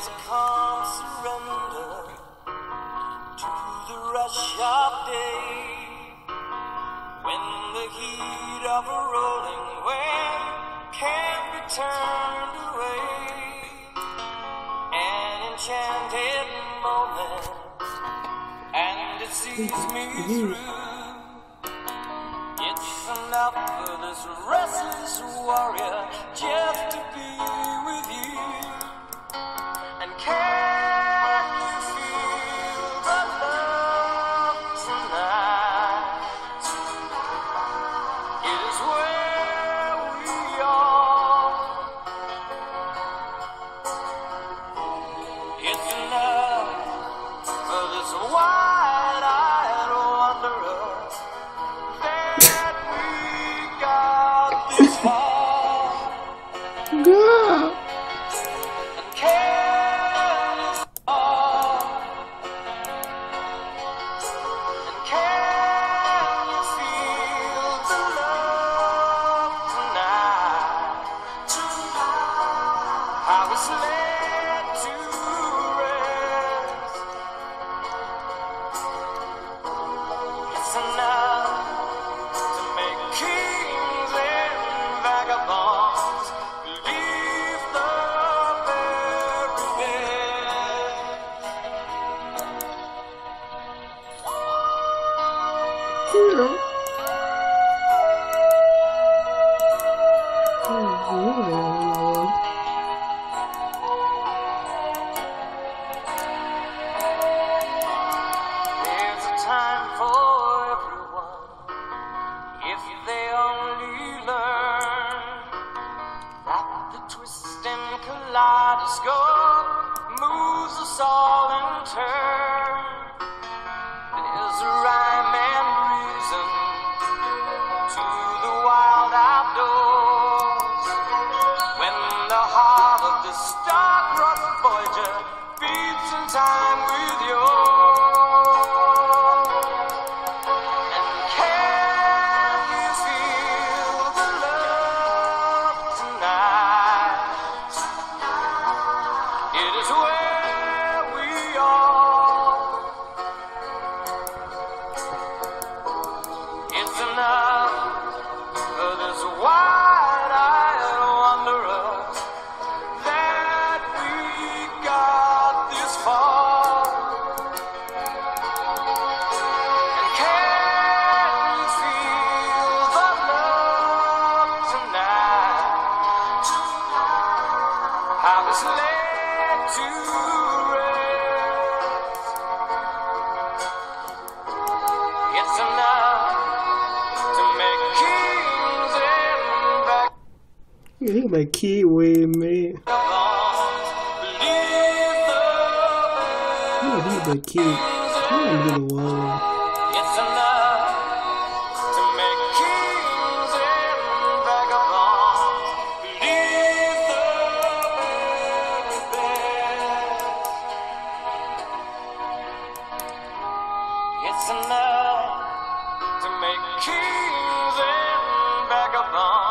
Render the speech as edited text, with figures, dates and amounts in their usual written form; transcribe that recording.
is a calm surrender to the rush of day, when the heat of a rolling wave can't be turned away. An enchanted moment, and it sees me through. It's enough for this restless warrior just to be with you. And can you feel the love tonight? It is where we are. It's enough for this wide-eyed wanderer that we got this far. Girl. And can you feel the love tonight? How it's laid to rest. It's enough to make kings and vagabonds believe the very best. Girl. Oh, There's a time for everyone, if they only learn that the twisting kaleidoscope moves us all in turn. There's a rhyme and reason to the wild outdoors, when the heart of the star-crossed Voyager beats in time with yours. And can you feel the love tonight? It is where we are. It's enough for this wide-eyed wanderer that we got this far. And can you feel the love tonight? How it's laid to rest. It's enough to make kings and yeah, he make kid with me. vagabonds believe the Yeah, he the kid. He ain't get a word. It's enough to make kings and vagabonds believe the very best. It's enough to make kings and vagabonds